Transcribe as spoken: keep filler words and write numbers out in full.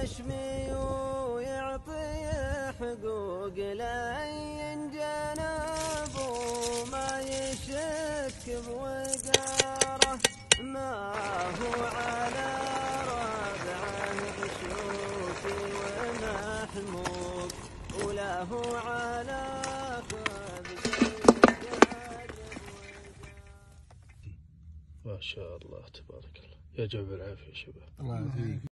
يشمي ويعطي حقوق لأي جناب، وما يشك بوقاره، ما هو على ربعه بشوكي ومحمود، ولا هو على ما شاء الله تبارك الله. يا جمع العافية شباب. الله يعافيك.